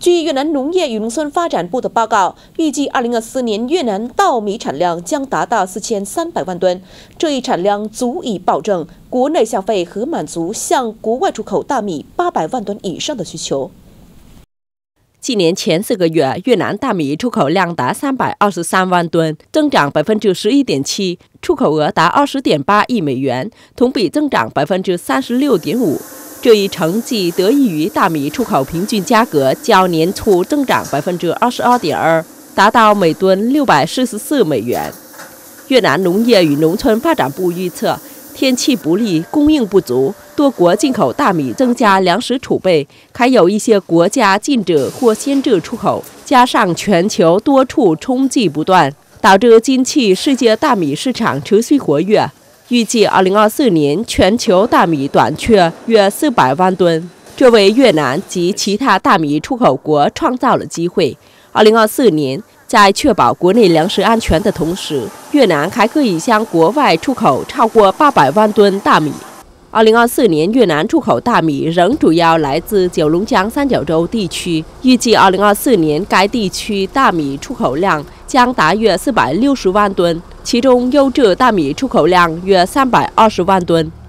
据越南农业与农村发展部的报告，预计2024年越南稻米产量将达到4300万吨，这一产量足以保证国内消费和满足向国外出口大米800万吨以上的需求。 今年前4个月，越南大米出口量达323万吨，增长11.7%，出口额达20.8亿美元，同比增长36.5%。这一成绩得益于大米出口平均价格较年初增长22.2%，达到每吨644美元。越南农业与农村发展部预测，天气不利，供应不足。 多国进口大米增加粮食储备，还有一些国家禁止或限制出口，加上全球多处冲击不断，导致近期世界大米市场持续活跃。预计2024年全球大米短缺约400万吨，这为越南及其他大米出口国创造了机会。2024年，在确保国内粮食安全的同时，越南还可以向国外出口超过800万吨大米。 2024年，越南出口大米仍主要来自九龙江三角洲地区。预计2024年该地区大米出口量将达约460万吨，其中优质大米出口量约320万吨。